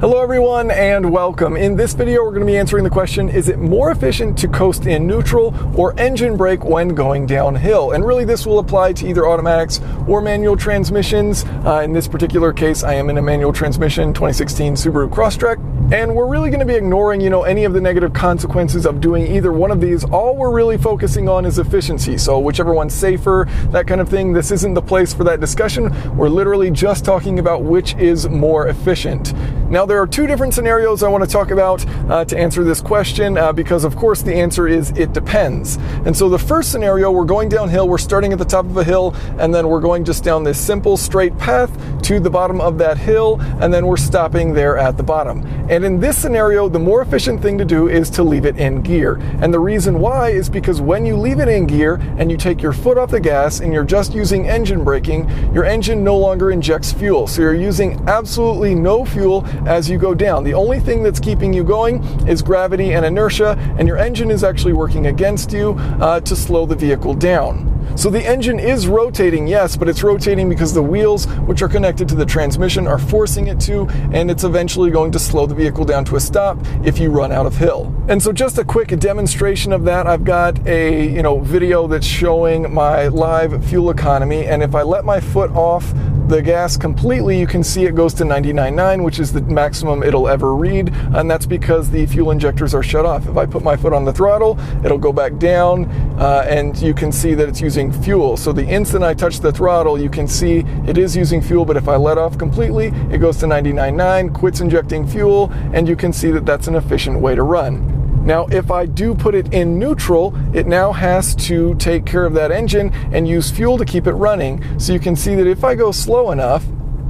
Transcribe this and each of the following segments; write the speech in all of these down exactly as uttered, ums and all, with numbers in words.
Hello everyone and welcome. In this video we're going to be answering the question, is it more efficient to coast in neutral or engine brake when going downhill? And really this will apply to either automatics or manual transmissions. Uh, in this particular case I am in a manual transmission twenty sixteen Subaru Crosstrek. And we're really going to be ignoring, you know, any of the negative consequences of doing either one of these. All we're really focusing on is efficiency. So whichever one's safer, that kind of thing. This isn't the place for that discussion. We're literally just talking about which is more efficient. Now there are two different scenarios I want to talk about uh, to answer this question uh, because of course the answer is it depends. And so the first scenario, we're going downhill, we're starting at the top of a hill and then we're going just down this simple straight path to the bottom of that hill and then we're stopping there at the bottom. And in this scenario, the more efficient thing to do is to leave it in gear. And the reason why is because when you leave it in gear and you take your foot off the gas and you're just using engine braking, your engine no longer injects fuel. So you're using absolutely no fuel as you go down. The only thing that's keeping you going is gravity and inertia, and your engine is actually working against you uh, to slow the vehicle down. So the engine is rotating, yes, but it's rotating because the wheels, which are connected to the transmission, are forcing it to, and it's eventually going to slow the vehicle down to a stop if you run out of hill. And so just a quick demonstration of that, I've got a you know video that's showing my live fuel economy, and if I let my foot off the gas completely, you can see it goes to ninety-nine point nine, which is the maximum it'll ever read, and that's because the fuel injectors are shut off. If I put my foot on the throttle, it'll go back down, uh, and you can see that it's using fuel. So the instant I touch the throttle, you can see it is using fuel, but if I let off completely, it goes to ninety-nine point nine, quits injecting fuel, and you can see that that's an efficient way to run. Now, if I do put it in neutral, it now has to take care of that engine and use fuel to keep it running. So you can see that if I go slow enough,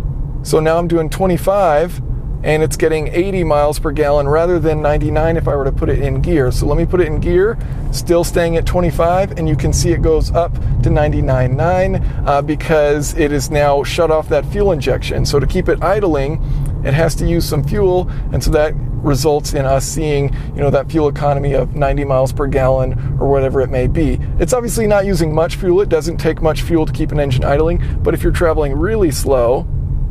so now I'm doing twenty-five, and it's getting eighty miles per gallon rather than ninety-nine if I were to put it in gear. So let me put it in gear, still staying at twenty-five, and you can see it goes up to ninety-nine point nine uh, because it is now shut off that fuel injection. So to keep it idling, it has to use some fuel, and so that results in us seeing, you know, that fuel economy of ninety miles per gallon or whatever it may be. It's obviously not using much fuel. It doesn't take much fuel to keep an engine idling, but if you're traveling really slow,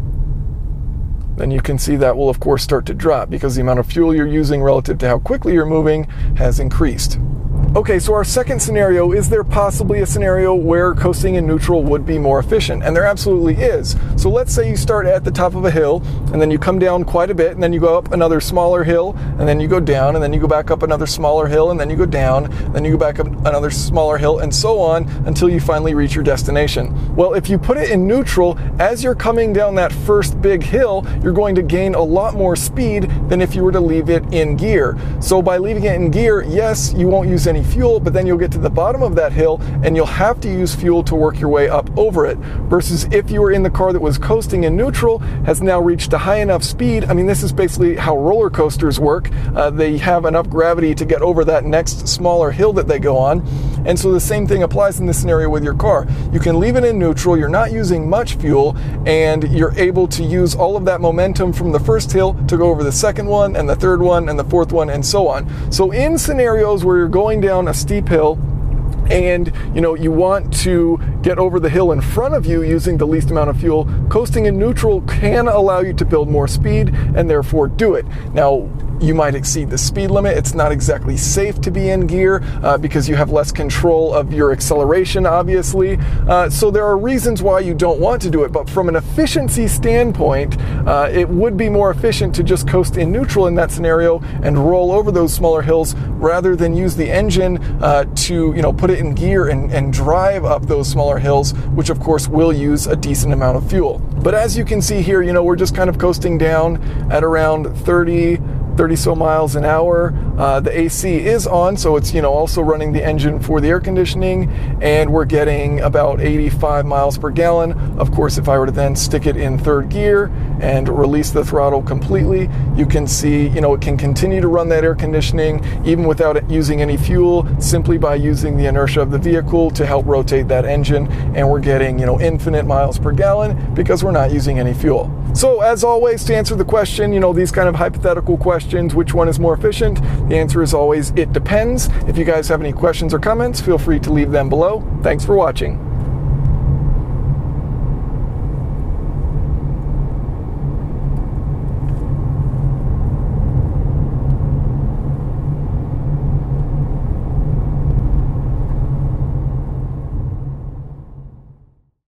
then you can see that will of course start to drop because the amount of fuel you're using relative to how quickly you're moving has increased. Okay, so our second scenario, is there possibly a scenario where coasting in neutral would be more efficient? And there absolutely is. So let's say you start at the top of a hill and then you come down quite a bit and then you go up another smaller hill and then you go down and then you go back up another smaller hill and then you go down, then you go back up another smaller hill and so on until you finally reach your destination. Well, if you put it in neutral, as you're coming down that first big hill, you're going to gain a lot more speed than if you were to leave it in gear. So by leaving it in gear, yes, you won't use any fuel, but then you'll get to the bottom of that hill and you'll have to use fuel to work your way up over it, versus if you were in the car that was coasting in neutral, has now reached a high enough speed. I mean, this is basically how roller coasters work. Uh, they have enough gravity to get over that next smaller hill that they go on, and so the same thing applies in this scenario with your car. You can leave it in neutral, you're not using much fuel, and you're able to use all of that momentum from the first hill to go over the second one and the third one and the fourth one and so on. So in scenarios where you're going down a steep hill and you know you want to get over the hill in front of you using the least amount of fuel, coasting in neutral can allow you to build more speed and therefore do it. Now, you might exceed the speed limit. It's not exactly safe to be in gear uh, because you have less control of your acceleration, obviously. Uh, so there are reasons why you don't want to do it, but from an efficiency standpoint, uh, it would be more efficient to just coast in neutral in that scenario and roll over those smaller hills rather than use the engine uh, to you know put it in gear and, and drive up those smaller hills, which of course will use a decent amount of fuel. But as you can see here, you know, we're just kind of coasting down at around thirty, thirty so miles an hour. Uh, the A C is on, so it's you know also running the engine for the air conditioning, and we're getting about eighty-five miles per gallon. Of course, if I were to then stick it in third gear and release the throttle completely, you can see you know it can continue to run that air conditioning even without it using any fuel, simply by using the inertia of the vehicle to help rotate that engine, and we're getting you know infinite miles per gallon because we're not using any fuel. So as always, to answer the question, you know, these kind of hypothetical questions, which one is more efficient? The answer is always, it depends. If you guys have any questions or comments, feel free to leave them below. Thanks for watching.